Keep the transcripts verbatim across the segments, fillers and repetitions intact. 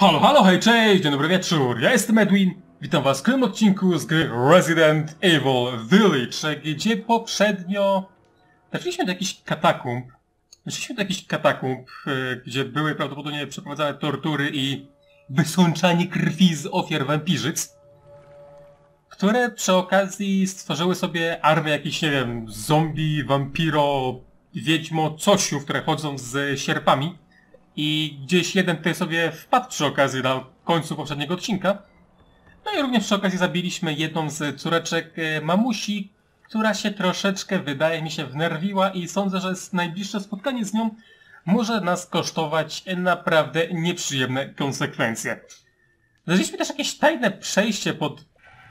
Halo, halo, hej, cześć, dzień dobry wieczór, ja jestem Edwin. Witam was w kolejnym odcinku z gry Resident Evil Village, gdzie poprzednio trafiliśmy do jakichś katakumb. Weszliśmy do jakichś katakumb, gdzie były prawdopodobnie przeprowadzane tortury i wysączanie krwi z ofiar wampirzyc, które przy okazji stworzyły sobie armię jakichś, nie wiem, zombie, wampiro, wiedźmo, cosiów, które chodzą z sierpami. I gdzieś jeden tutaj sobie wpadł przy okazji na końcu poprzedniego odcinka. No i również przy okazji zabiliśmy jedną z córeczek mamusi, która się troszeczkę, wydaje mi się, wnerwiła i sądzę, że najbliższe spotkanie z nią może nas kosztować naprawdę nieprzyjemne konsekwencje. Znaleźliśmy też jakieś tajne przejście pod...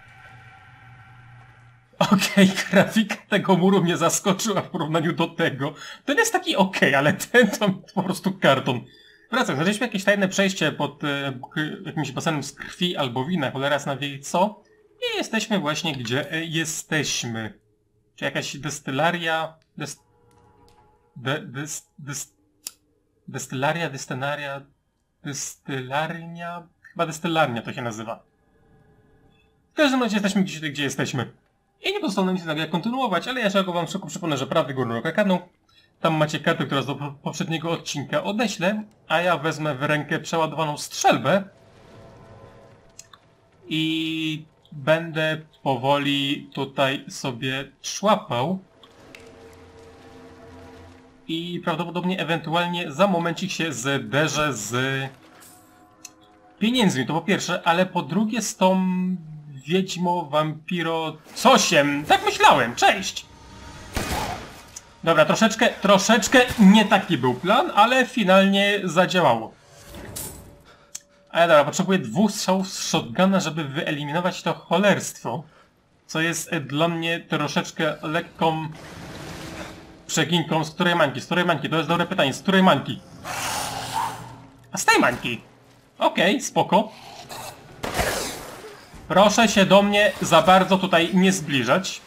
Okej, okay, grafika tego muru mnie zaskoczyła w porównaniu do tego. Ten jest taki okej, okay, ale ten to po prostu karton. Wracam, znaleźliśmy jakieś tajne przejście pod e, jakimś basenem z krwi albo wina, cholera zna wie co. I jesteśmy właśnie gdzie e, jesteśmy. Czy jakaś destylaria... Dest... De, dest, dest, destylaria, destylaria... Destylarnia... Chyba destylarnia to się nazywa. W każdym razie jesteśmy gdzieś, gdzie jesteśmy. I nie pozostało nam nic jak kontynuować, ale ja tylko wam szybko przypomnę, że prawy górny róg ekranu. Tam macie kartę, która z poprzedniego odcinka odeślę, a ja wezmę w rękę przeładowaną strzelbę i będę powoli tutaj sobie szłapał i prawdopodobnie ewentualnie za momencik się zderzę z pieniędzmi, to po pierwsze, ale po drugie z tą wiedźmo, wampiro... Cosiem! Tak myślałem! Cześć! Dobra, troszeczkę, troszeczkę nie taki był plan, ale finalnie zadziałało. Ale dobra, potrzebuję dwóch strzałów z shotguna, żeby wyeliminować to cholerstwo. Co jest dla mnie troszeczkę lekką przeginką. Z której mańki? Z której mańki? To jest dobre pytanie. Z której mańki? A z tej mańki! Okej, okay, spoko. Proszę się do mnie za bardzo tutaj nie zbliżać.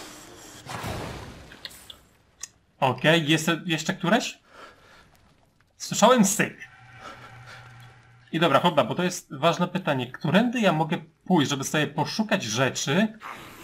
Okej, okay, jest jeszcze któreś? Słyszałem syk. I dobra, chodź, bo to jest ważne pytanie. Którędy ja mogę pójść, żeby sobie poszukać rzeczy?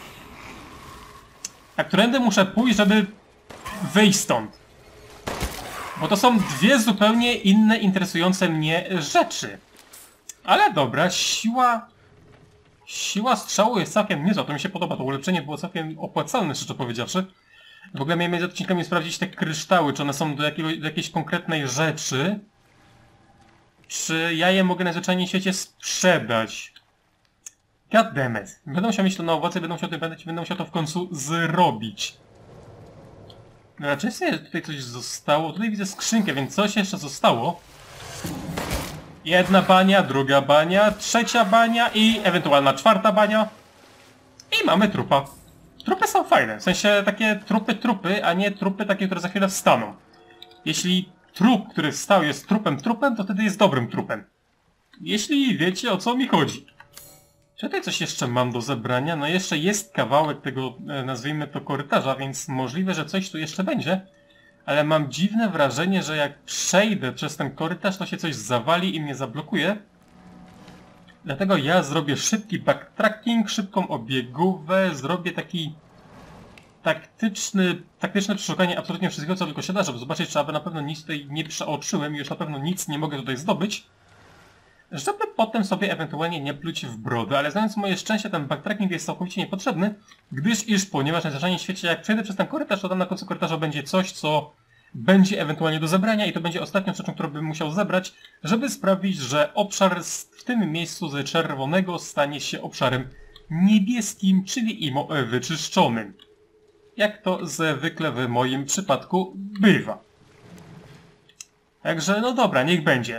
A którędy muszę pójść, żeby wyjść stąd? Bo to są dwie zupełnie inne, interesujące mnie rzeczy. Ale dobra, siła... Siła strzału jest całkiem niezła, to mi się podoba. To ulepszenie było całkiem opłacalne, szczerze powiedziawszy. W ogóle miałem między odcinkami sprawdzić te kryształy, czy one są do, jakiegoś, do jakiejś konkretnej rzeczy. Czy ja je mogę najzwyczajniej w świecie sprzedać. Goddammit. Będę musiał mieć to na uwadze, będę musiał, będę, będę musiał to w końcu zrobić. Dobra, czy tutaj coś zostało? Tutaj widzę skrzynkę, więc coś jeszcze zostało. Jedna bania, druga bania, trzecia bania i ewentualna czwarta bania. I mamy trupa. Trupy są fajne, w sensie takie trupy trupy, a nie trupy takie, które za chwilę wstaną. Jeśli trup, który wstał jest trupem trupem, to wtedy jest dobrym trupem. Jeśli wiecie, o co mi chodzi. Czy tutaj coś jeszcze mam do zebrania? No jeszcze jest kawałek tego, nazwijmy to, korytarza, więc możliwe, że coś tu jeszcze będzie. Ale mam dziwne wrażenie, że jak przejdę przez ten korytarz, to się coś zawali i mnie zablokuje. Dlatego ja zrobię szybki backtracking, szybką obiegówę, zrobię taki taktyczny, taktyczne przeszukanie absolutnie wszystkiego, co tylko się da, żeby zobaczyć, czy aby na pewno nic tutaj nie przeoczyłem i już na pewno nic nie mogę tutaj zdobyć. Żeby potem sobie ewentualnie nie pluć w brodę, ale znając moje szczęście, ten backtracking jest całkowicie niepotrzebny, gdyż iż, ponieważ najzwyczajniej w świecie, jak przejdę przez ten korytarz, to tam na końcu korytarza będzie coś, co będzie ewentualnie do zebrania i to będzie ostatnią rzeczą, którą bym musiał zebrać, żeby sprawić, że obszar w tym miejscu z czerwonego stanie się obszarem niebieskim, czyli imo wyczyszczonym. Jak to zwykle w moim przypadku bywa. Także no dobra, niech będzie.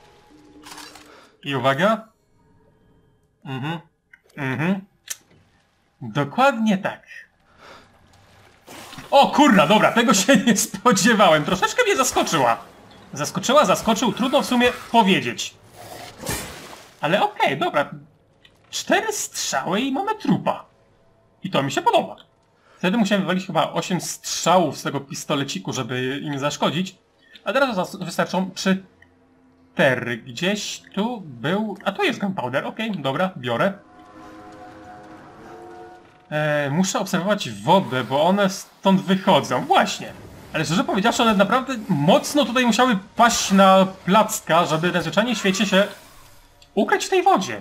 I uwaga. Mhm. Mhm. Dokładnie tak. O kurna, dobra, tego się nie spodziewałem. Troszeczkę mnie zaskoczyła. Zaskoczyła, zaskoczył, trudno w sumie powiedzieć. Ale okej, okay, dobra. Cztery strzały i mamy trupa. I to mi się podoba. Wtedy musiałem wywalić chyba osiem strzałów z tego pistoleciku, żeby im zaszkodzić. A teraz wystarczą trzy gunpowder. Gdzieś tu był... A tu jest gunpowder, okej, okay, dobra, biorę. E, muszę obserwować wodę, bo one stąd wychodzą. Właśnie. Ale szczerze powiedziawszy, one naprawdę mocno tutaj musiały paść na placka, żeby najzwyczajniej w świecie się ukryć w tej wodzie.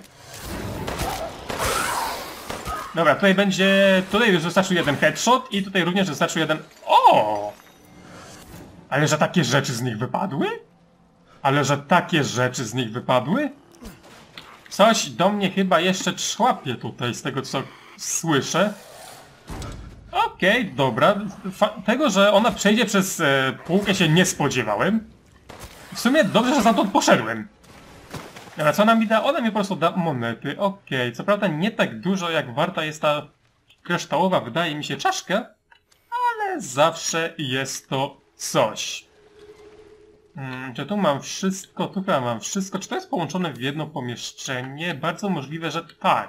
Dobra, tutaj będzie... Tutaj już wystarczył jeden headshot i tutaj również wystarczył jeden... O! Ale że takie rzeczy z nich wypadły? Ale że takie rzeczy z nich wypadły? Coś do mnie chyba jeszcze człapie tutaj, z tego co słyszę. Okej, okay, dobra. Fa tego, że ona przejdzie przez e, półkę się nie spodziewałem. W sumie dobrze, że stamtąd poszedłem. Dobra, co ona mi da? Ona mi po prostu da monety. Okej, okay. Co prawda nie tak dużo jak warta jest ta kryształowa, wydaje mi się, czaszka. Ale zawsze jest to coś. Hmm, czy tu mam wszystko? Tu chyba mam wszystko. Czy to jest połączone w jedno pomieszczenie? Bardzo możliwe, że tak.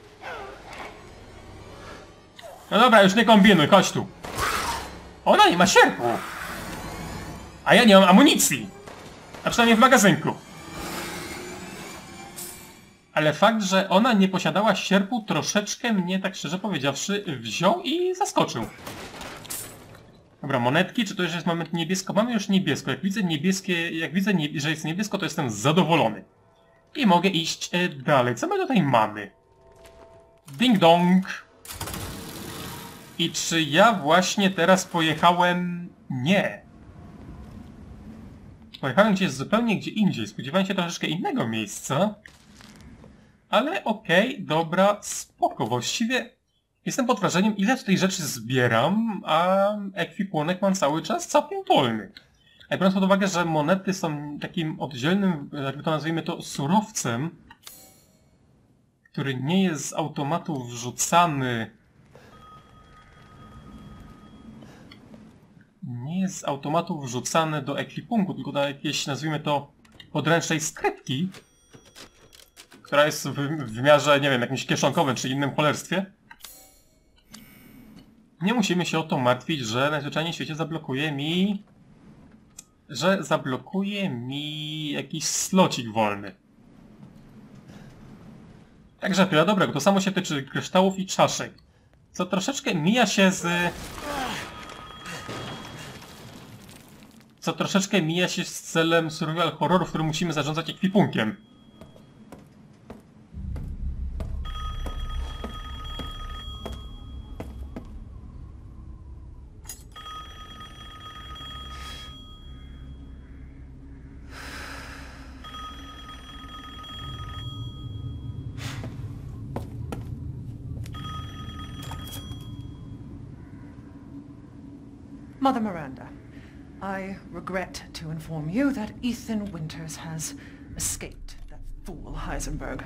No dobra, już nie kombinuj, chodź tu. Ona nie ma sierpu. A ja nie mam amunicji. A przynajmniej w magazynku. Ale fakt, że ona nie posiadała sierpu, troszeczkę mnie, tak szczerze powiedziawszy, wziął i zaskoczył. Dobra, monetki, czy to już jest moment niebiesko? Mamy już niebiesko. Jak widzę niebieskie, jak widzę, nie, że jest niebiesko, to jestem zadowolony. I mogę iść e, dalej. Co my tutaj mamy? Ding dong. I czy ja właśnie teraz pojechałem... Nie. Pojechałem gdzieś zupełnie gdzie indziej. Spodziewałem się troszeczkę innego miejsca. Ale okej, okay, dobra, spoko. Właściwie jestem pod wrażeniem, ile tutaj rzeczy zbieram, a ekwipunek mam cały czas całkiem wolny. A biorąc pod uwagę, że monety są takim oddzielnym, jakby to nazwijmy to, surowcem, który nie jest z automatu wrzucany... Nie jest z automatu wrzucany do ekwipunku, tylko do jakiejś, nazwijmy to, podręcznej skrytki, która jest w wymiarze, nie wiem, jakimś kieszonkowym czy innym cholerstwie. Nie musimy się o to martwić, że najzwyczajniej w świecie zablokuje mi... że zablokuje mi jakiś slocik wolny. Także tyle dobrego. To samo się tyczy kryształów i czaszek. Co troszeczkę mija się z... Co troszeczkę mija się z celem survival horroru, w którym musimy zarządzać ekwipunkiem. Mother Miranda, I regret to inform you that Ethan Winters has escaped that fool Heisenberg.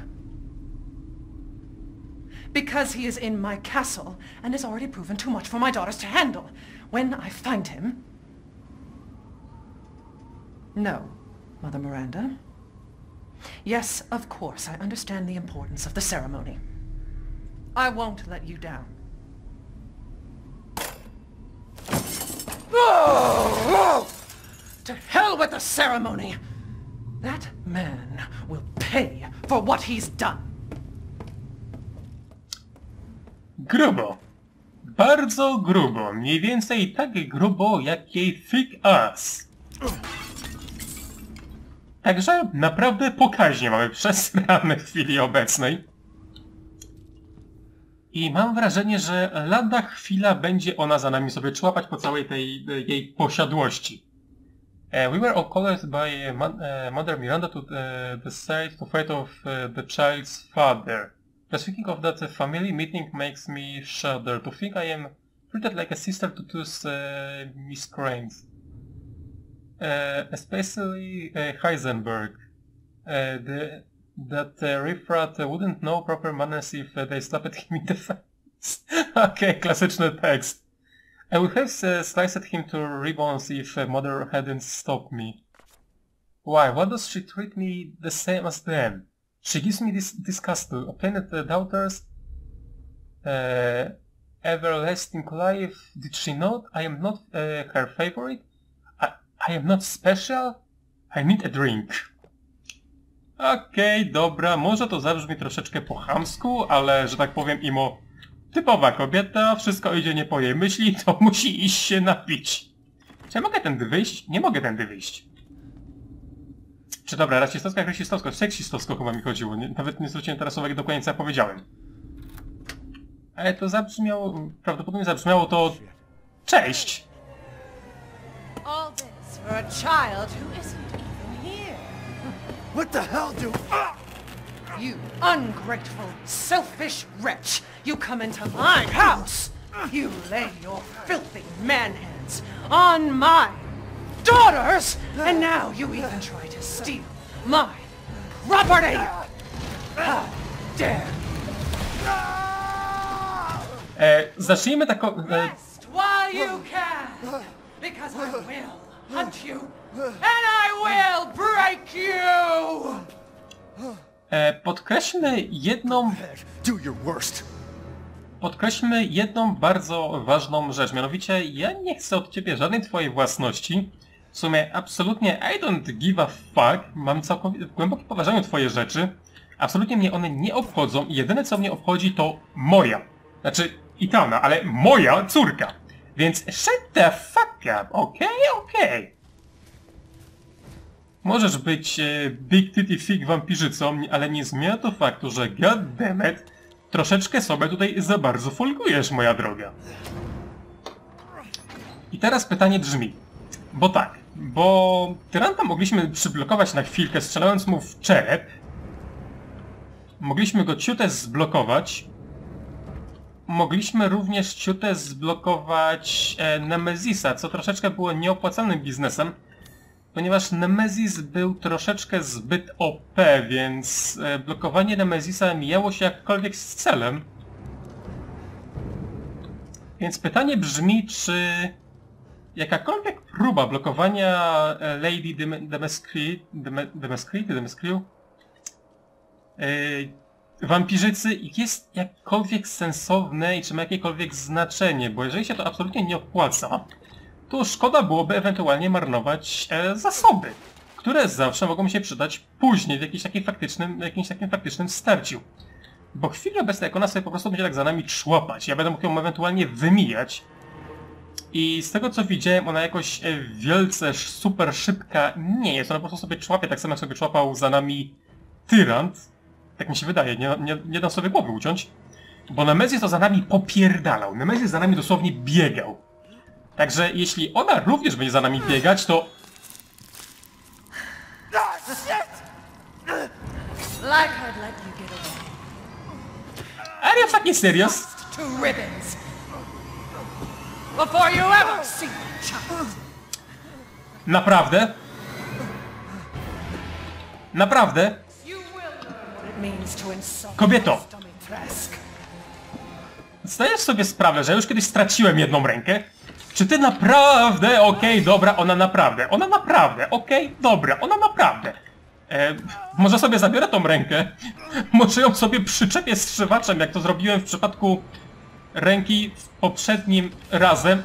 Because he is in my castle and has already proven too much for my daughters to handle. When I find him... No, Mother Miranda. Yes, of course, I understand the importance of the ceremony. I won't let you down. Oh, oh! To hell with the ceremony! That man will pay for what he's done. Grubo. Bardzo grubo. Mniej więcej tak grubo jak jej thick ass. Także naprawdę pokaźnie mamy przesrane w chwili obecnej. I mam wrażenie, że lada chwila będzie ona za nami sobie człapać po całej tej jej posiadłości. Uh, we were all called by uh, uh, Mother Miranda to uh, decide to fight of uh, the child's father. Just thinking of that uh, family meeting makes me shudder. To think I am treated like a sister to those uh, miscreants. Uh, especially uh, Heisenberg. Uh, the, that uh, Riffrath uh, wouldn't know proper manners if uh, they slapped him in the face. Okay, klasyczny tekst. I would have uh, sliced him to ribbons if uh, Mother hadn't stopped me. Why? Why does she treat me the same as them? She gives me this disgust to obtain the daughter's uh, everlasting life. Did she not? I am not uh, her favorite. I, I am not special. I need a drink. Okej, okay, dobra, może to zabrzmi troszeczkę po chamsku, ale że tak powiem imo typowa kobieta, wszystko idzie nie po jej myśli, to musi iść się napić. Czy ja mogę tędy wyjść? Nie mogę tędy wyjść. Czy dobra, rasistowsko, jak rasistowsko, seksistowsko chyba mi chodziło, nie, nawet nie zwróciłem teraz uwagi do końca, co ja powiedziałem. Ale to zabrzmiało, prawdopodobnie zabrzmiało to... Cześć! All this for a child who isn't even here. What the hell do... Ah! You ungrateful, selfish wretch! You come into my house! You lay your filthy man hands on my daughters! And now you even try to steal my property! How dare E, zacznijmy taką... E, rest while you can! Because I will hunt you! And I will break you! e, podkreślmy jedną... Do your worst. Podkreślmy jedną bardzo ważną rzecz, mianowicie ja nie chcę od ciebie żadnej twojej własności. W sumie absolutnie I don't give a fuck, mam całkowicie w głębokim poważaniu twoje rzeczy. Absolutnie mnie one nie obchodzą i jedyne co mnie obchodzi to moja. Znaczy, Etana, ale moja córka. Więc shut the fuck up, okej, okay? okej. Okay. Możesz być e, Big Titty Fig wampirzycą, ale nie zmienia to faktu, że goddammit, troszeczkę sobie tutaj za bardzo folgujesz, moja droga. I teraz pytanie brzmi. Bo tak, bo tyranta mogliśmy przyblokować na chwilkę, strzelając mu w czerep. Mogliśmy go ciutę zblokować. Mogliśmy również ciutę zblokować e, Nemezisa, co troszeczkę było nieopłacalnym biznesem, ponieważ Nemezis był troszeczkę zbyt O P, więc e, blokowanie Nemezisa mijało się jakkolwiek z celem. Więc pytanie brzmi, czy jakakolwiek próba blokowania e, Lady Demescree, Demescree, Demescree, e, wampirzycy jest jakkolwiek sensowne i czy ma jakiekolwiek znaczenie, bo jeżeli się to absolutnie nie opłaca, to szkoda byłoby ewentualnie marnować e, zasoby, które zawsze mogą się przydać później w jakimś takim faktycznym, w jakimś takim faktycznym starciu. Bo w chwili obecnej, jak ona sobie po prostu będzie tak za nami człapać, ja będę mógł ją ewentualnie wymijać. I z tego co widziałem, ona jakoś e, wielce super szybka nie jest, ona po prostu sobie człapie, tak samo jak sobie człapał za nami tyrant. Tak mi się wydaje, nie, nie, nie dam sobie głowy uciąć. Bo Nemezis to za nami popierdalał. Nemezis za nami dosłownie biegał. Także jeśli ona również będzie za nami biegać, to... Like I'd let you get away. Are you fucking serious? To ribbons. Before you ever see my child. Naprawdę? Naprawdę? Kobieto! Zdajesz sobie sprawę, że już kiedyś straciłem jedną rękę? Czy ty naprawdę... Okej, okay, dobra, ona naprawdę. Ona naprawdę. Okej, okay, dobra, ona naprawdę. E, może sobie zabiorę tą rękę. Może ją sobie przyczepię strzywaczem, jak to zrobiłem w przypadku ręki w poprzednim razem.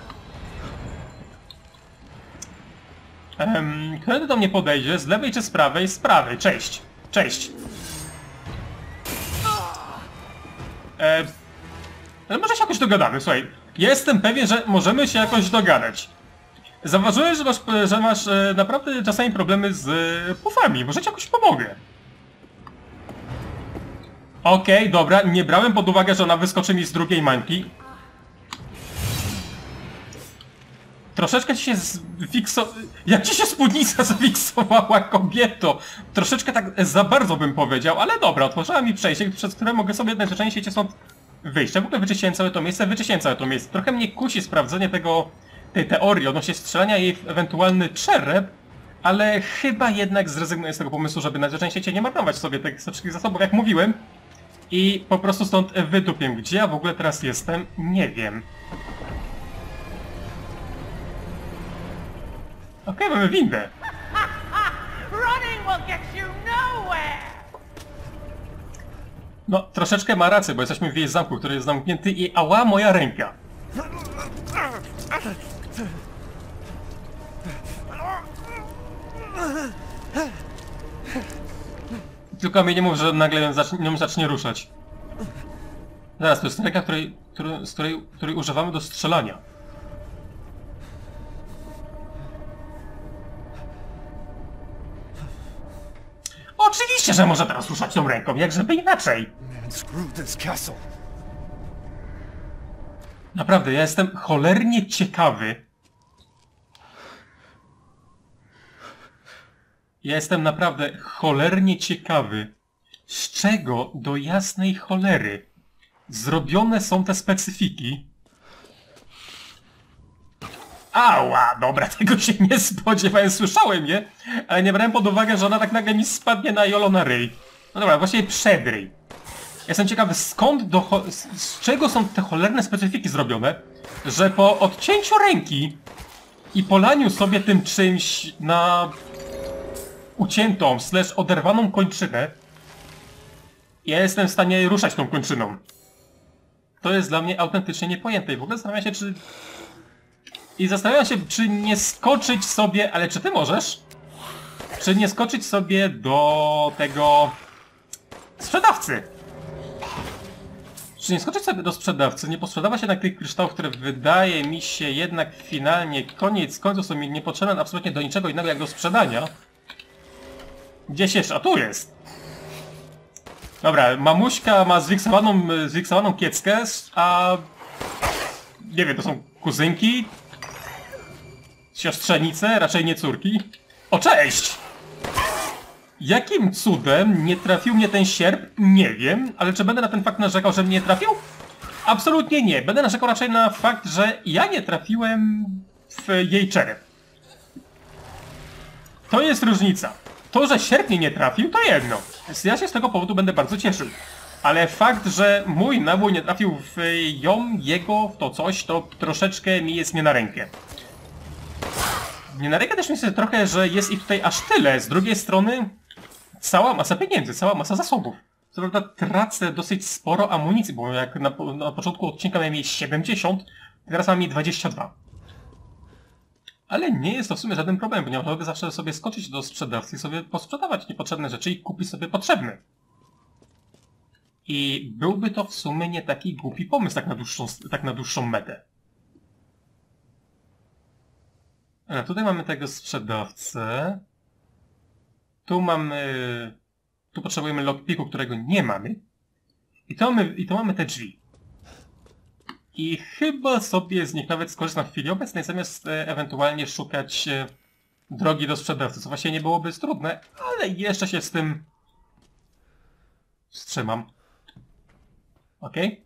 Ehm, kiedy do mnie podejdzie? Z lewej czy z prawej? Z prawej. Cześć. Cześć. E, ale może się jakoś dogadamy, słuchaj. Ja jestem pewien, że możemy się jakoś dogadać. Zauważyłem, że masz, że masz e, naprawdę czasami problemy z e, pufami. Może ci jakoś pomogę. Okej, okay, dobra, nie brałem pod uwagę, że ona wyskoczy mi z drugiej mańki. Troszeczkę ci się zfikso... Jak ci się spódnica zfiksowała, kobieto? Troszeczkę tak za bardzo bym powiedział, ale dobra, otworzyła mi przejście, przez które mogę sobie najzwyczajniej w świecie stąd wyjść. Ja w ogóle wyczyściłem całe to miejsce, wyczyściłem całe to miejsce. Trochę mnie kusi sprawdzenie tego, tej teorii odnośnie strzelania jej w ewentualny czerep, ale chyba jednak zrezygnuję z tego pomysłu, żeby najzwyczajniej w świecie nie marnować sobie tych wszystkich zasobów, jak mówiłem. I po prostu stąd wydupię. Gdzie ja w ogóle teraz jestem? Nie wiem. Okej, okay, mamy windę. No, troszeczkę ma rację, bo jesteśmy w jej zamku, który jest zamknięty i ała, moja ręka. Tylko mi nie mów, że nagle zacznie, nią zacznie ruszać. Zaraz, to jest ręka, której, który, z której, której używamy do strzelania. Oczywiście, że może teraz ruszać tą ręką, jak żeby inaczej. Man, screw this castle. Naprawdę, ja jestem cholernie ciekawy. Ja jestem naprawdę cholernie ciekawy, z czego do jasnej cholery zrobione są te specyfiki. Ała, dobra, tego się nie spodziewałem, słyszałem je, ale nie brałem pod uwagę, że ona tak nagle mi spadnie na jolo na ryj. No dobra, właściwie przed ryj. Jestem ciekawy, skąd do z, z czego są te cholerne specyfiki zrobione, że po odcięciu ręki i polaniu sobie tym czymś na uciętą, slash oderwaną kończynę, ja jestem w stanie ruszać tą kończyną. To jest dla mnie autentycznie niepojęte i w ogóle zastanawiam się, czy... I zastanawiam się, czy nie skoczyć sobie... Ale czy ty możesz? Czy nie skoczyć sobie do tego... sprzedawcy? Czy nie skoczyć sobie do sprzedawcy, nie posprzedawać jednak tych kryształów, które wydaje mi się jednak finalnie koniec końców są mi niepotrzebne absolutnie do niczego innego jak do sprzedania. Gdzieś jeszcze? A tu jest! Dobra, mamuśka ma zwiksowaną, zwiksowaną kieckę, a... nie wiem, to są kuzynki? Siostrzenice? Raczej nie córki. O, cześć! Jakim cudem nie trafił mnie ten sierp? Nie wiem, ale czy będę na ten fakt narzekał, że mnie nie trafił? Absolutnie nie. Będę narzekał raczej na fakt, że ja nie trafiłem w jej czerep. To jest różnica. To, że sierp mnie nie trafił, to jedno. Więc ja się z tego powodu będę bardzo cieszył. Ale fakt, że mój nabój nie trafił w ją, jego, w to coś, to troszeczkę mi jest nie na rękę. Nie na rękę też myślę trochę, że jest ich tutaj aż tyle. Z drugiej strony cała masa pieniędzy, cała masa zasobów. Co prawda tracę dosyć sporo amunicji, bo jak na, na początku odcinka miałem jej siedemdziesiąt, teraz mam jej dwadzieścia dwa. Ale nie jest to w sumie żaden problem, ponieważ mogę zawsze sobie skoczyć do sprzedawcy i sobie posprzedawać niepotrzebne rzeczy i kupić sobie potrzebne. I byłby to w sumie nie taki głupi pomysł tak na dłuższą, tak na dłuższą metę. A tutaj mamy tego sprzedawcę. Tu mamy... Tu potrzebujemy lockpicku, którego nie mamy. I to mamy, i to mamy te drzwi. I chyba sobie z nich nawet skorzystam w chwili obecnej, zamiast e, ewentualnie szukać e, drogi do sprzedawcy, co właśnie nie byłoby trudne, ale jeszcze się z tym wstrzymam. Okej?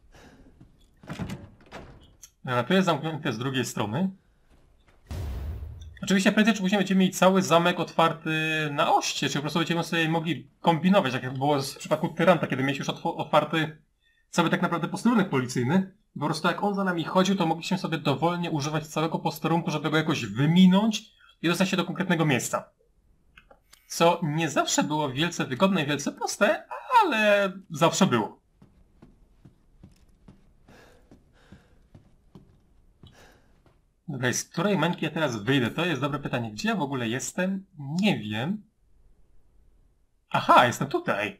Okay? Tu jest zamknięte z drugiej strony. Oczywiście prędzej czy później będziemy mieli cały zamek otwarty na oście, czy po prostu będziemy sobie mogli kombinować, jak było w przypadku Tyranta, kiedy mieliśmy już otwarty cały tak naprawdę posterunek policyjny. Po prostu jak on za nami chodził, to mogliśmy sobie dowolnie używać całego posterunku, żeby go jakoś wyminąć i dostać się do konkretnego miejsca. Co nie zawsze było wielce wygodne i wielce proste, ale zawsze było. Dobra, z której mańki ja teraz wyjdę? To jest dobre pytanie. Gdzie ja w ogóle jestem? Nie wiem. Aha, jestem tutaj.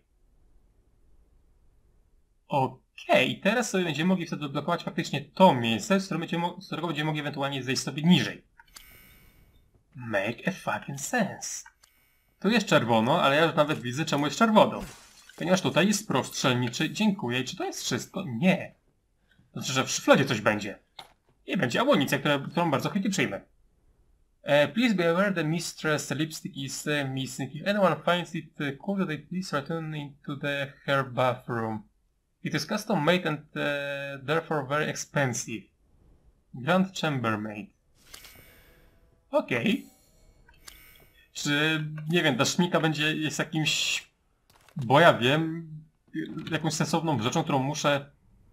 Okej, okay, teraz sobie będziemy mogli wtedy odblokować faktycznie to miejsce, z którego będziemy, z którego będziemy mogli ewentualnie zejść sobie niżej. Make a fucking sense. Tu jest czerwono, ale ja już nawet widzę, czemu jest czerwono. Ponieważ tutaj jest prost strzelniczy. Dziękuję. I czy to jest wszystko? Nie. To znaczy, że w szufladzie coś będzie. I będzie amunicja, która, którą bardzo chętnie przyjmę. Uh, please be aware that Mistress Lipstick is uh, missing. If anyone finds it, uh, could they please return into the her bathroom. It is custom made and uh, therefore very expensive. Grand Chambermaid. Okej. Okay. Czy, nie wiem, ta szmika będzie jest jakimś... Bo ja wiem, jakąś sensowną rzeczą, którą muszę...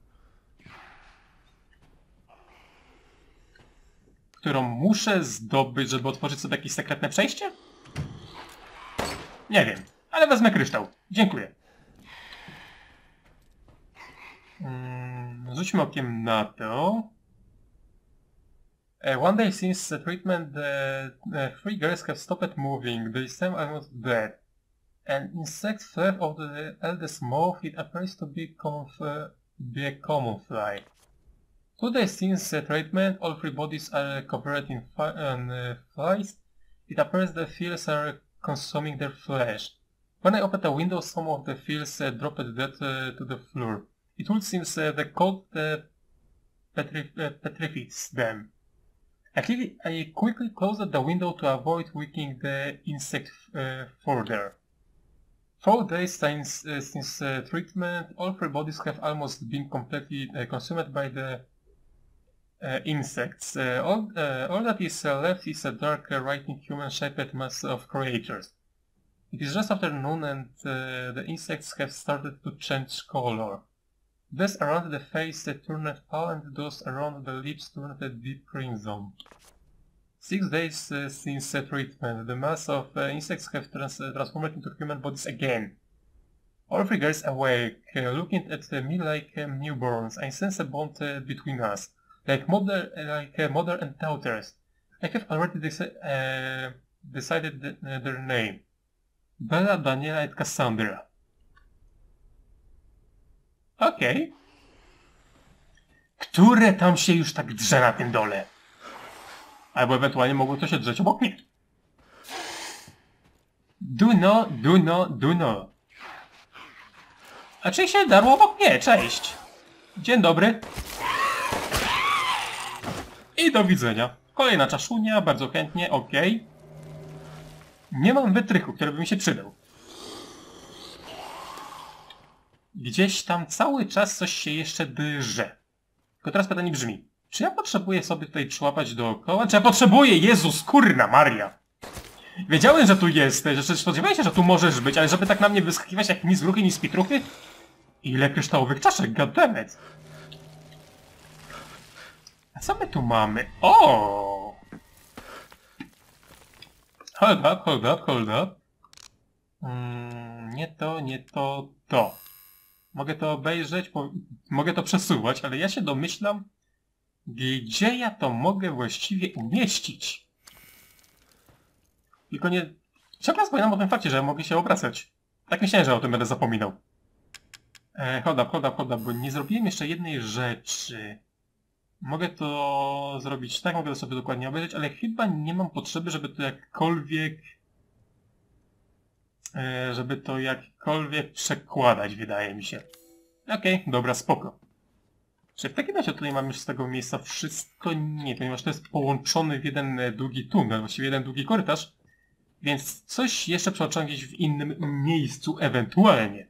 Którą muszę zdobyć, żeby otworzyć sobie jakieś sekretne przejście? Nie wiem, ale wezmę kryształ. Dziękuję. Hmm, rzućmy okiem na to. Uh, one day since the treatment, the, the three girls have stopped moving. They seem almost dead. An insect fly of the eldest mouth, it appears to be, conf- be a common fly. Two days since uh, treatment, all three bodies are covered in, fi- in uh, flies. It appears the flies are consuming their flesh. When I opened a window, some of the flies uh, dropped dead uh, to the floor. It would seem uh, the cold uh, petri- uh, petrifies them. I, clearly, I quickly closed the window to avoid weakening the insect uh, further. Four days since, uh, since uh, treatment, all three bodies have almost been completely uh, consumed by the uh, insects. Uh, all, uh, all that is uh, left is a dark, uh, writhing, human-shaped mass of creatures. It is just afternoon and uh, the insects have started to change color. Those around the face uh, turned pale and those around the lips turned a deep crimson. Six days uh, since uh, treatment, the mass of uh, insects have trans uh, transformed into human bodies again. All three girls awake, uh, looking at uh, me like um, newborns. I sense a bond uh, between us, like mother, uh, like uh, mother and daughters. I have already deci uh, decided the, uh, their name: Bella, Daniela and Cassandra. Okej. Okay. Które tam się już tak drze na tym dole? Albo ewentualnie mogło to się drzeć obok mnie. Duno, Duno, Duno. A czy się darło obok mnie? Cześć. Dzień dobry. I do widzenia. Kolejna czaszunia, bardzo chętnie, okej. Okay. Nie mam wytrychu, który by mi się przydał. Gdzieś tam cały czas coś się jeszcze drze. Tylko teraz pytanie brzmi. Czy ja potrzebuję sobie tutaj człapać dookoła? Czy ja potrzebuję? Jezus, kurna Maria! Wiedziałem, że tu jesteś, że spodziewałem się, że tu możesz być, ale żeby tak na mnie wyskakiwać jak nic gruchy, nic pitruchy? Ile kryształowych czaszek, goddammit! A co my tu mamy? O! Hold up, hold up, hold up. Mm, nie to, nie to, to. Mogę to obejrzeć, po... mogę to przesuwać, ale ja się domyślam, gdzie ja to mogę właściwie umieścić. Tylko nie... Ciągle wspominam o tym fakcie, że mogę się obracać. Tak myślałem, że o tym będę zapominał. E, hold up, hold up, hold up, bo nie zrobiłem jeszcze jednej rzeczy. Mogę to zrobić tak, mogę to sobie dokładnie obejrzeć, ale chyba nie mam potrzeby, żeby to jakkolwiek... E, żeby to jakkolwiek przekładać, wydaje mi się. Okej, okay, dobra, spoko. Czy w takim razie tutaj mam już z tego miejsca wszystko? Nie, ponieważ to jest połączony w jeden długi tunel, właściwie jeden długi korytarz. Więc coś jeszcze przeoczam gdzieś w innym miejscu ewentualnie.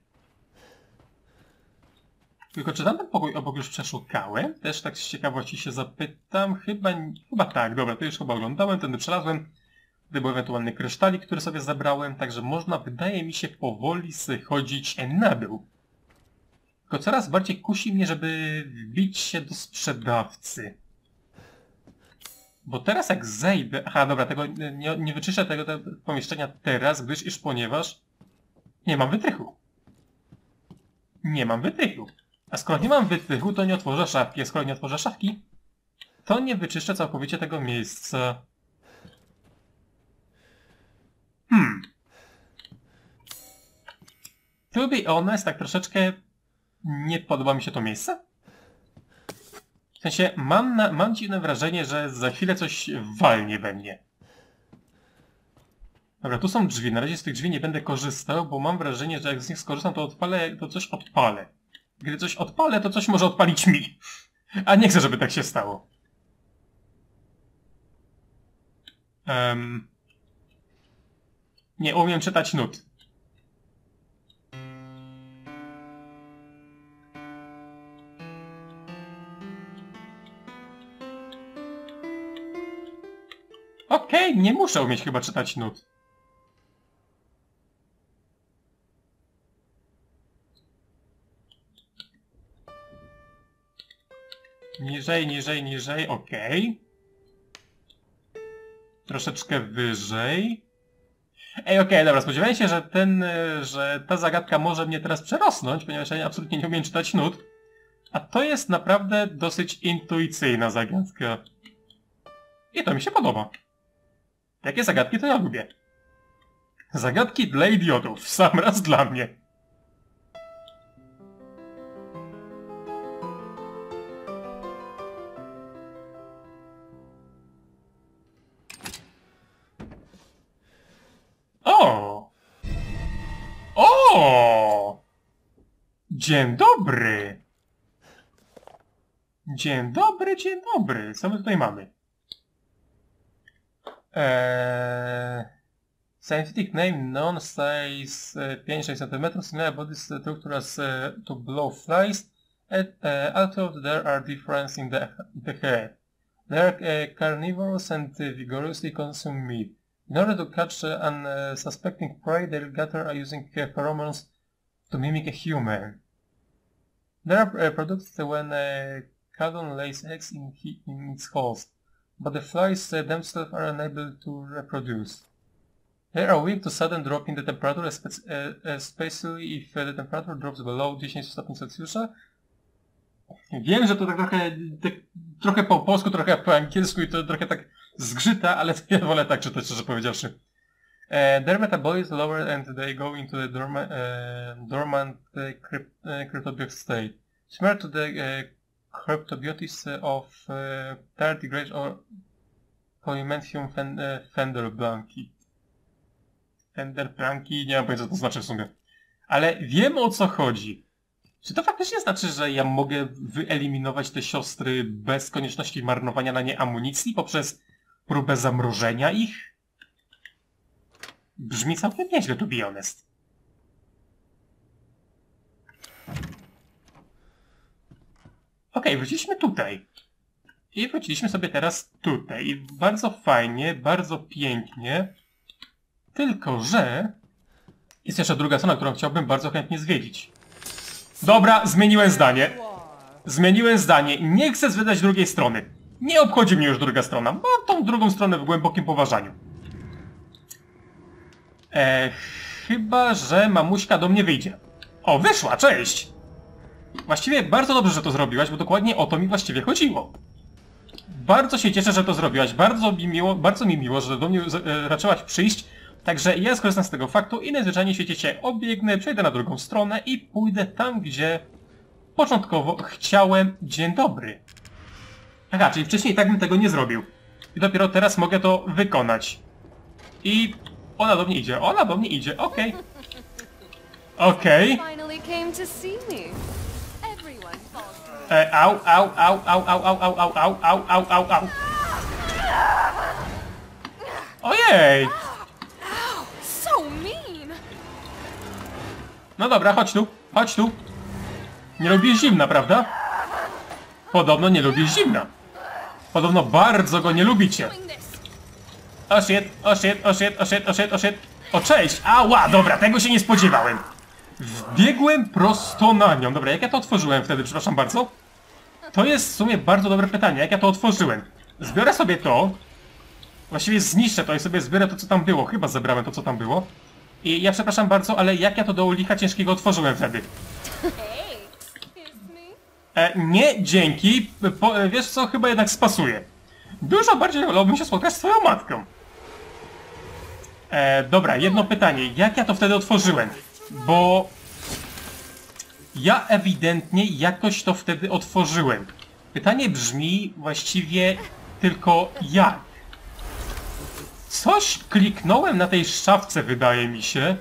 Tylko czy tamten pokój obok już przeszukałem? Też tak z ciekawości się zapytam. Chyba, chyba tak, dobra, to już chyba oglądałem, tędy przelazłem. Tutaj był ewentualny kryształik, który sobie zabrałem, także można, wydaje mi się, powoli schodzić na dół. Tylko coraz bardziej kusi mnie, żeby wbić się do sprzedawcy. Bo teraz jak zejdę... Aha, dobra, tego nie, nie wyczyszczę tego, tego pomieszczenia teraz, gdyż iż ponieważ nie mam wytrychu. Nie mam wytrychu. A skoro nie mam wytrychu, to nie otworzę szafki. A skoro nie otworzę szafki, to nie wyczyszczę całkowicie tego miejsca. Hmm. To be honest, tak troszeczkę nie podoba mi się to miejsce. W sensie, mam, na, mam dziwne wrażenie, że za chwilę coś walnie we mnie. Dobra, tu są drzwi. Na razie z tych drzwi nie będę korzystał, bo mam wrażenie, że jak z nich skorzystam, to odpalę, to coś odpalę. Gdy coś odpalę, to coś może odpalić mi. A nie chcę, żeby tak się stało. Um, nie umiem czytać nut. Okej, okay, nie muszę umieć chyba czytać nut. Niżej, niżej, niżej, okej. Okay. Troszeczkę wyżej. Ej, okej, okay, dobra, spodziewałem się, że ten, że ta zagadka może mnie teraz przerosnąć, ponieważ ja absolutnie nie umiem czytać nut. A to jest naprawdę dosyć intuicyjna zagadka. I to mi się podoba. Takie zagadki to ja lubię. Zagadki dla idiotów. Sam raz dla mnie. O! O! Dzień dobry. Dzień dobry, dzień dobry. Co my tutaj mamy? Eee... Scientific name known size pięć sześć centymetrów, similar body structure as uh, to blowflies, and uh, although there are differences in the, the hair. They are uh, carnivorous and uh, vigorously consume meat. In order to catch uh, unsuspecting prey, they gather uh, using uh, pheromones to mimic a human. They are uh, produced when uh, Caldon lays eggs in, he in its host, but the flies uh, themselves are unable to reproduce. They are weak to sudden drop in the temperature, especially if the temperature drops below dziesięć stopni Celsjusza. Wiem, że to tak trochę, tak, trochę po polsku, trochę po angielsku i to trochę tak zgrzyta, ale ja wolę tak czytać, szczerze powiedziawszy. Uh, their metabolism lower and they go into the dorma, uh, dormant uh, crypt, uh, cryptobiotic state. Similar to the uh, cryptobiotics of uh, tardigrade or Polymenthium fen, uh, fenderblanchi. Fenderblanchi, nie mam pojęcia co to znaczy w sumie. Ale wiem o co chodzi. Czy to faktycznie znaczy, że ja mogę wyeliminować te siostry bez konieczności marnowania na nie amunicji poprzez próbę zamrożenia ich? Brzmi całkiem nieźle, to be honest. Okej, wróciliśmy tutaj. I wróciliśmy sobie teraz tutaj. I bardzo fajnie, bardzo pięknie. Tylko, że... jest jeszcze druga strona, którą chciałbym bardzo chętnie zwiedzić. Dobra, zmieniłem zdanie. Zmieniłem zdanie. Nie chcę zwiedzać drugiej strony. Nie obchodzi mnie już druga strona. Mam tą drugą stronę w głębokim poważaniu. Eee, chyba, że mamuśka do mnie wyjdzie. O, wyszła, cześć! Właściwie bardzo dobrze, że to zrobiłaś, bo dokładnie o to mi właściwie chodziło. Bardzo się cieszę, że to zrobiłaś. Bardzo mi miło, bardzo mi miło, że do mnie e, raczyłaś przyjść. Także ja skorzystam z tego faktu i najzwyczajniej w świecie cię obiegnę, przejdę na drugą stronę i pójdę tam, gdzie początkowo chciałem. Dzień dobry. Aha, czyli wcześniej tak bym tego nie zrobił. I dopiero teraz mogę to wykonać. I ona do mnie idzie, ona do mnie idzie, okej. Okej. E, au, au, au, au, au, au, au, au, au, au, au, au, au. Ojej! No dobra, chodź tu, chodź tu. Nie lubisz zimna, prawda? Podobno nie lubisz zimna. Podobno bardzo go nie lubicie. O shit, o shit, o shit, o shit, o shit, o shit. O cześć, ała, dobra, tego się nie spodziewałem. Wbiegłem prosto na nią. Dobra, jak ja to otworzyłem wtedy, przepraszam bardzo? To jest w sumie bardzo dobre pytanie, jak ja to otworzyłem. Zbiorę sobie to. Właściwie zniszczę to i sobie zbiorę to, co tam było. Chyba zebrałem to, co tam było. I ja przepraszam bardzo, ale jak ja to do licha ciężkiego otworzyłem wtedy? E, nie, dzięki. Po, wiesz co, chyba jednak spasuje. Dużo bardziej wolałbym się spotkać z twoją matką. E, dobra, jedno pytanie. Jak ja to wtedy otworzyłem? Bo... ja ewidentnie jakoś to wtedy otworzyłem. Pytanie brzmi właściwie tylko jak? Coś kliknąłem na tej szafce, wydaje mi się.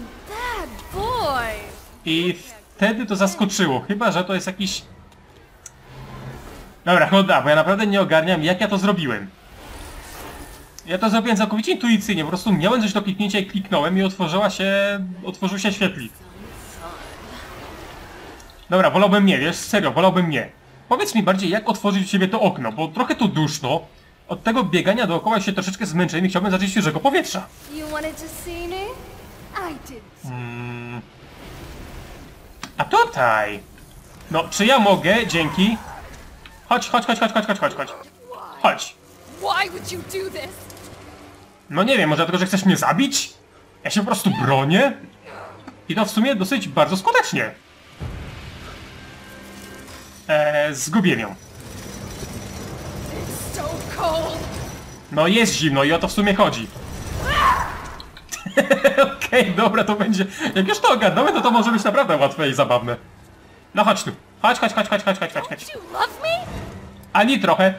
I wtedy to zaskoczyło. Chyba, że to jest jakiś... Dobra, no da, bo ja naprawdę nie ogarniam, jak ja to zrobiłem. Ja to zrobiłem całkowicie intuicyjnie. Po prostu miałem coś do kliknięcia i kliknąłem i otworzyła się... otworzył się świetlik. Dobra, wolałbym nie, wiesz, serio, wolałbym nie. Powiedz mi bardziej, jak otworzyć w siebie to okno, bo trochę tu duszno. Od tego biegania dookoła się troszeczkę zmęczyłem i chciałbym zacząć świeżego powietrza. Hmm. A tutaj... no, czy ja mogę? Dzięki. Chodź, chodź, chodź, chodź, chodź, chodź, chodź, chodź. Chodź. No nie wiem, może dlatego, że chcesz mnie zabić? Ja się po prostu bronię. I to w sumie dosyć bardzo skutecznie. Eee, zgubiłem ją. No jest zimno i o to w sumie chodzi. Okej, okay, dobra, to będzie... Jak już to ogarnąłem, to to może być naprawdę łatwe i zabawne. No chodź tu. Chodź, chodź, chodź, chodź, chodź, chodź, chodź, chodź. Don't you love me? Ani trochę.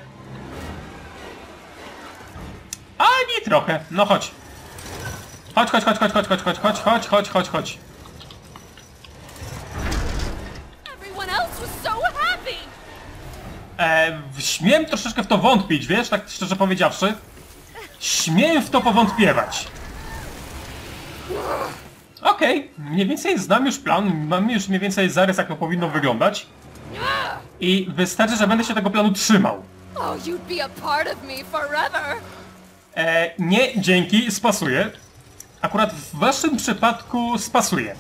Ani trochę. No chodź. Chodź, chodź, chodź, chodź, chodź, chodź, chodź, chodź, chodź, chodź, chodź, chodź. Everyone else was so happy. E, śmiem troszeczkę w to wątpić, wiesz, tak szczerze powiedziawszy. Śmiem w to powątpiewać. Okej, okay, mniej więcej znam już plan, mam już mniej więcej zarys, jak to powinno wyglądać. I wystarczy, że będę się tego planu trzymał. Oh, you'd be a part of me forever. E, nie, dzięki, spasuje. Akurat w waszym przypadku spasuje.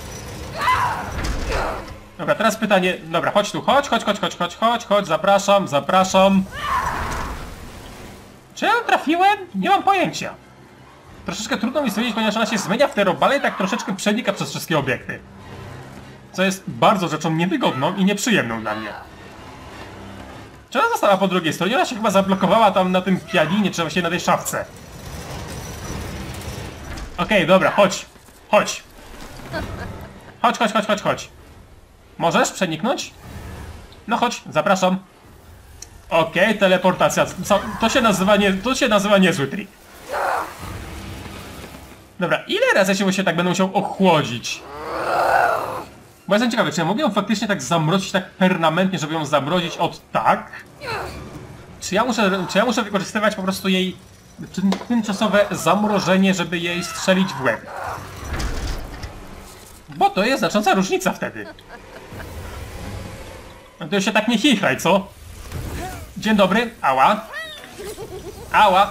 Dobra, teraz pytanie, dobra, chodź tu, chodź, chodź, chodź, chodź, chodź, chodź, chodź, zapraszam, zapraszam. Czy ja trafiłem? Nie mam pojęcia. Troszeczkę trudno mi stwierdzić, ponieważ ona się zmienia w te robale i tak troszeczkę przenika przez wszystkie obiekty. Co jest bardzo rzeczą niewygodną i nieprzyjemną dla mnie. Czy ona została po drugiej stronie? Ona się chyba zablokowała tam na tym pianinie, czy właściwie na tej szafce. Okej, okay, dobra, chodź. Chodź. Chodź, chodź, chodź, chodź, chodź. Możesz przeniknąć? No chodź, zapraszam. Okej, okay, teleportacja. Co, to się nazywa nie, to się nazywa niezły trik. Dobra, ile razy się właśnie tak będą musiał ochłodzić? Bo jestem ciekawy, czy ja mogę ją faktycznie tak zamrozić tak permanentnie, żeby ją zamrozić od tak? Czy ja muszę, czy ja muszę wykorzystywać po prostu jej tymczasowe zamrożenie, żeby jej strzelić w łeb? Bo to jest znacząca różnica wtedy. No to już się tak nie chichraj, co? Dzień dobry, ała. Ała.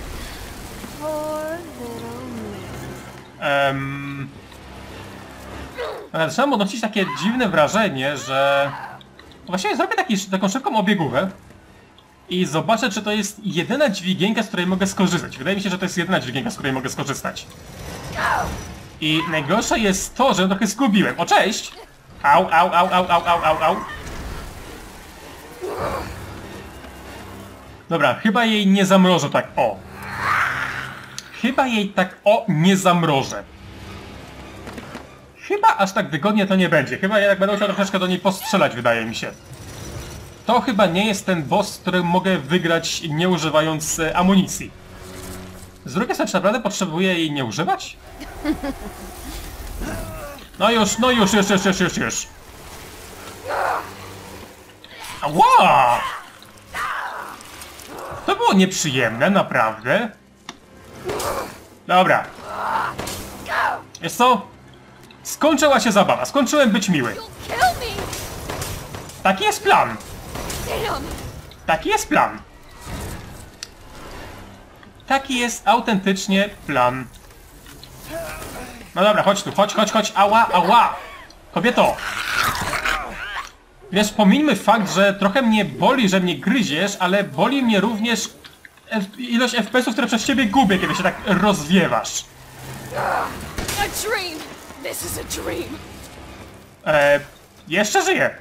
Um, zaczynam odnosić takie dziwne wrażenie, że... Właściwie zrobię taki, taką szybką obiegówę i zobaczę, czy to jest jedyna dźwigienka, z której mogę skorzystać. Wydaje mi się, że to jest jedyna dźwigienka, z której mogę skorzystać. I najgorsze jest to, że trochę zgubiłem. O, cześć! Au, au, au, au, au, au, au, au. Dobra, chyba jej nie zamrożę tak, o. Chyba jej tak, o, nie zamrożę. Chyba aż tak wygodnie to nie będzie. Chyba jednak będę musiał troszeczkę do niej postrzelać, wydaje mi się. To chyba nie jest ten boss, z którym mogę wygrać, nie używając e, amunicji. Z drugiej strony, czy naprawdę potrzebuję jej nie używać? No już, no już, już, już, już, już, już. Ała! To było nieprzyjemne, naprawdę. Dobra. Wiesz co? Skończyła się zabawa, skończyłem być miły. You'll kill me. Taki jest plan. Damn. Taki jest plan. Taki jest autentycznie plan. No dobra, chodź tu, chodź, chodź, chodź, ała, ała! Kobieto! Wiesz, pomińmy fakt, że trochę mnie boli, że mnie gryziesz, ale boli mnie również ilość F P S ów, które przez ciebie gubię, kiedy się tak rozwiewasz. A dream. This is a dream. Eee, jeszcze żyję.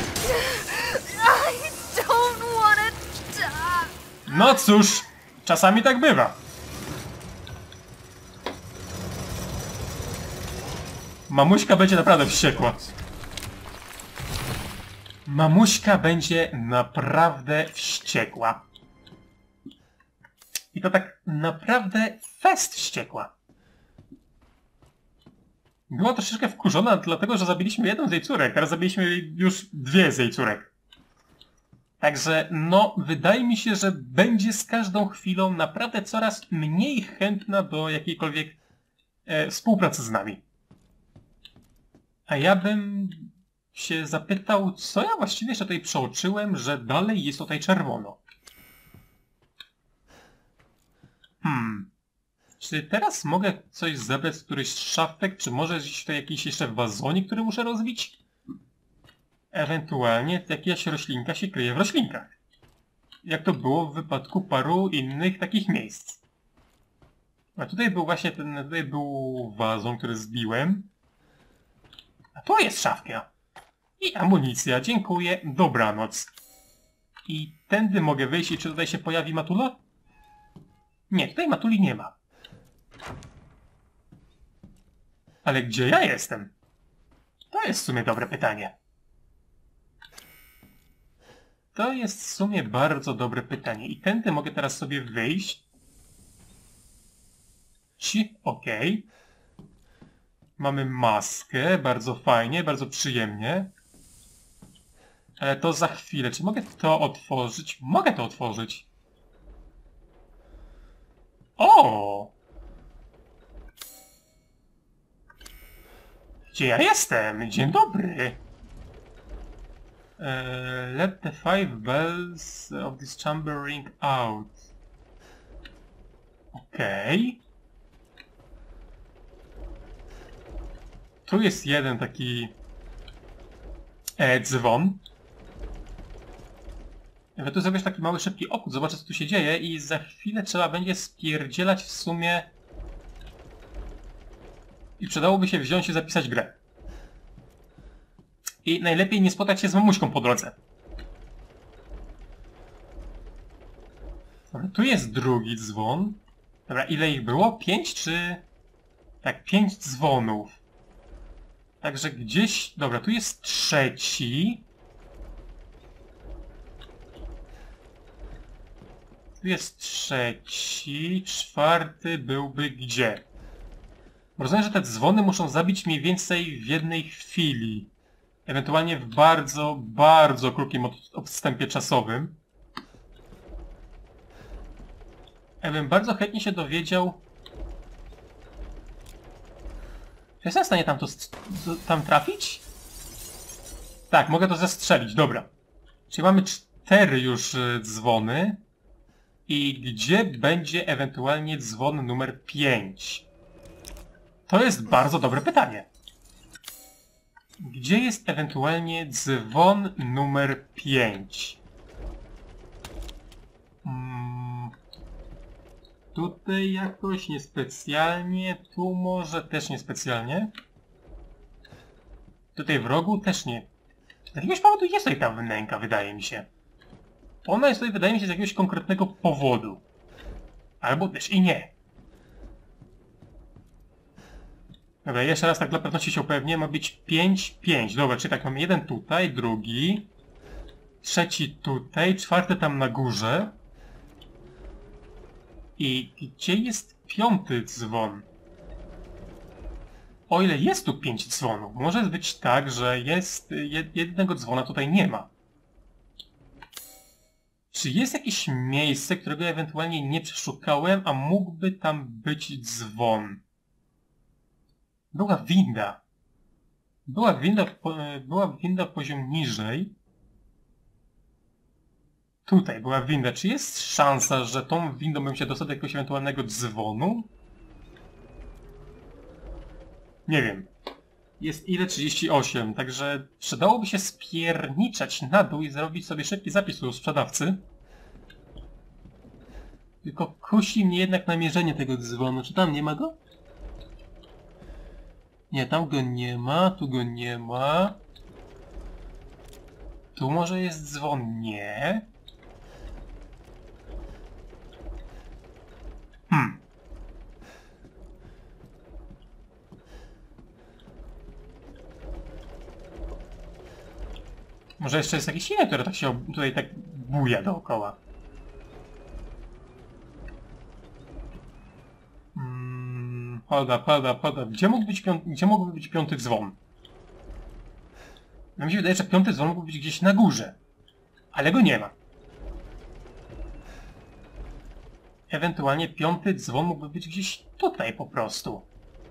I don't wanna die. No cóż, czasami tak bywa. Mamuśka będzie naprawdę wściekła. Mamuśka będzie naprawdę wściekła. I to tak naprawdę fest wściekła. Była troszeczkę wkurzona, dlatego że zabiliśmy jedną z jej córek, teraz zabiliśmy już dwie z jej córek. Także, no, wydaje mi się, że będzie z każdą chwilą naprawdę coraz mniej chętna do jakiejkolwiek e, współpracy z nami. A ja bym się zapytał, co ja właściwie jeszcze tutaj przeoczyłem, że dalej jest tutaj czerwono. Hmm. Czy teraz mogę coś zebrać z któryś z szafek, czy może jest tutaj jakiś jeszcze wazonik, który muszę rozbić? Ewentualnie jakaś roślinka się kryje w roślinkach. Jak to było w wypadku paru innych takich miejsc. A tutaj był właśnie ten, tutaj był wazon, który zbiłem. A tu jest szafka. I amunicja, dziękuję, dobranoc. I tędy mogę wyjść i czy tutaj się pojawi matula? Nie, tutaj matuli nie ma. Ale gdzie ja jestem? To jest w sumie dobre pytanie. To jest w sumie bardzo dobre pytanie. I tędy mogę teraz sobie wyjść. Ci, okej. Mamy maskę, bardzo fajnie, bardzo przyjemnie. Ale to za chwilę. Czy mogę to otworzyć? Mogę to otworzyć. O! Gdzie ja jestem? Dzień dobry. Uh, let the five bells of this chamber ring out. Okej. Okay. Tu jest jeden taki e, dzwon. Ja tu zrobisz taki mały szybki obchód, zobaczę co tu się dzieje i za chwilę trzeba będzie spierdzielać w sumie... I przydałoby się wziąć i zapisać grę. I najlepiej nie spotkać się z mamuśką po drodze. Dobra, tu jest drugi dzwon. Dobra, ile ich było? Pięć czy... Tak, pięć dzwonów. Także gdzieś... Dobra, tu jest trzeci. Tu jest trzeci. Czwarty byłby gdzie? Rozumiem, że te dzwony muszą zabić mniej więcej w jednej chwili. Ewentualnie w bardzo, bardzo krótkim od, odstępie czasowym. Ja bym bardzo chętnie się dowiedział... Czy jestem w stanie tam, to, tam trafić? Tak, mogę to zestrzelić, dobra. Czyli mamy cztery już dzwony. I gdzie będzie ewentualnie dzwon numer pięć? To jest bardzo dobre pytanie. Gdzie jest ewentualnie dzwon numer pięć? Hmm. Tutaj jakoś niespecjalnie, tu może też niespecjalnie. Tutaj w rogu też nie. Z jakiegoś powodu jest tutaj ta wnęka, wydaje mi się. Ona jest tutaj, wydaje mi się, z jakiegoś konkretnego powodu. Albo też i nie. Dobra, jeszcze raz tak dla pewności się upewnię, ma być pięć, pięć. Dobra, czyli tak, mamy jeden tutaj, drugi, trzeci tutaj, czwarty tam na górze. I gdzie jest piąty dzwon? O ile jest tu pięć dzwonów, może być tak, że jest jednego dzwona tutaj nie ma. Czy jest jakieś miejsce, którego ewentualnie nie przeszukałem, a mógłby tam być dzwon? Była winda. Była winda, była winda poziom niżej. Tutaj była winda. Czy jest szansa, że tą windą bym się dostał do jakiegoś ewentualnego dzwonu? Nie wiem. Jest ile? trzydzieści osiem, także przydałoby się spierniczać na dół i zrobić sobie szybki zapis u sprzedawcy. Tylko kusi mnie jednak namierzenie tego dzwonu. Czy tam nie ma go? Nie, tam go nie ma, tu go nie ma. Tu może jest dzwon? Nie. Hmm. Może jeszcze jest jakiś inny, który tak się tutaj tak buja dookoła. Hmm, hold up, hold up, hold up. Gdzie mógł być piąty, gdzie mógłby być piąty dzwon? No mi się wydaje, że piąty dzwon mógł być gdzieś na górze. Ale go nie ma. Ewentualnie piąty dzwon mógłby być gdzieś tutaj po prostu.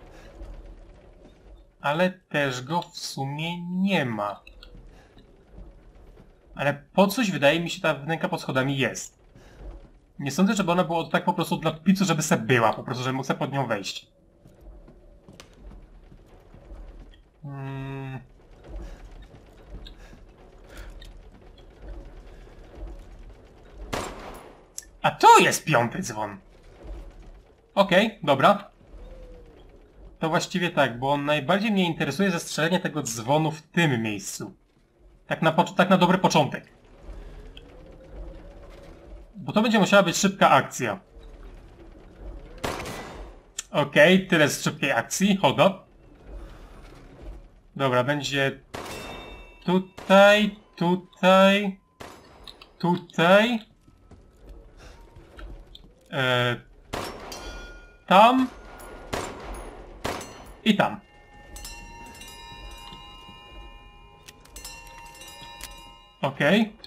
Ale też go w sumie nie ma. Ale po coś wydaje mi się ta wnęka pod schodami jest. Nie sądzę, żeby ona była tak po prostu dla pizzu, żeby se była, po prostu, żeby mógł sobie pod nią wejść. Hmm. A tu jest piąty dzwon. Okej, okay, dobra. To właściwie tak, bo najbardziej mnie interesuje zastrzelenie tego dzwonu w tym miejscu. Tak na, tak na dobry początek. Bo to będzie musiała być szybka akcja. Okej, okay, tyle z szybkiej akcji. Hold up. Dobra, będzie tutaj, tutaj, tutaj, e, tam i tam. Okej. Okay.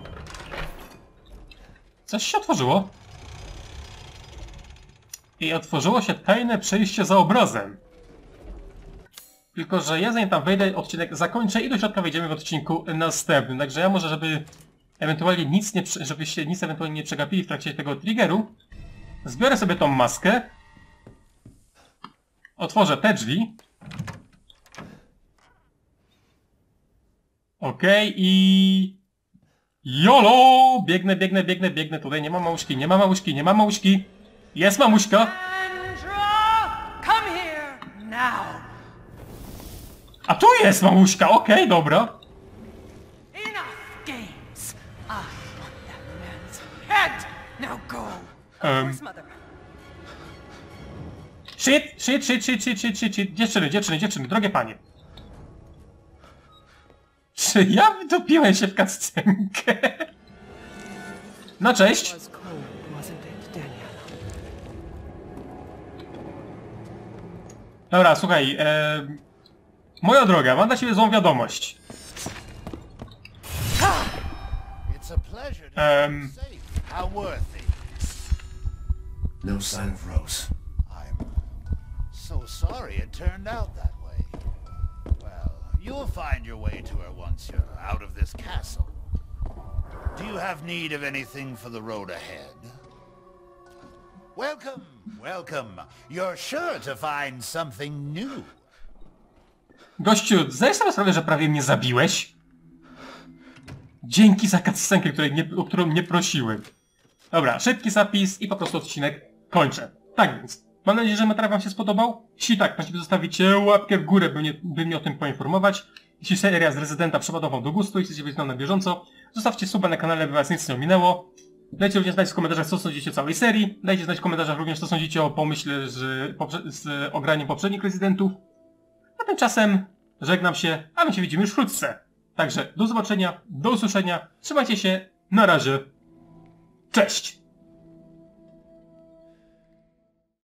Coś się otworzyło. I otworzyło się tajne przejście za obrazem. Tylko że ja zanim tam wejdę, odcinek zakończę i do środka wejdziemy w odcinku następnym. Także ja może, żeby ewentualnie nic nie, żebyście nic ewentualnie nie przegapili w trakcie tego triggeru, zbiorę sobie tą maskę. Otworzę te drzwi. Okej, okay, i... YOLO! Biegnę, biegnę, biegnę, biegnę. Tutaj nie ma mamuśki, nie ma mamuśki, nie ma mamuśki. Jest mamuśka! Sandra! Come here now! A tu jest mamuśka, okej, okay, dobra. Enough games! I want that man's head! Now go! Um. Shit, shit, shit, shit, shit, shit, shit, shit. Dziewczyny, dziewczyny, dziewczyny, drogie panie. Czy ja wtopiłem się w cutscenkę? No cześć. Dobra, słuchaj, e, moja droga, mam dla ciebie złą wiadomość. Um, No sign of Rose. I'm so sorry it turned out that way. Well, you'll find your way to her once you're out of this castle. Do you have need of anything for the road ahead? Welcome, welcome. You're sure to find something new. Gościu, zdajesz sobie sprawę, że prawie mnie zabiłeś? Dzięki za cutscenkę, której nie, o którą nie prosiłem. Dobra, szybki zapis i po prostu odcinek kończę. Tak więc, mam nadzieję, że materiał wam się spodobał. Jeśli tak, proszę zostawicie łapkę w górę, by mnie, by mnie o tym poinformować. Jeśli seria z Rezydenta przypadła wam do gustu i chcecie być na bieżąco, zostawcie suba na kanale, by was nic nie ominęło. Dajcie również znać w komentarzach, co sądzicie o całej serii. Dajcie znać w komentarzach również, co sądzicie o pomyśle z, z ograniem poprzednich Rezydentów. A tymczasem żegnam się, a my się widzimy już wkrótce. Także do zobaczenia, do usłyszenia, trzymajcie się, na razie, cześć!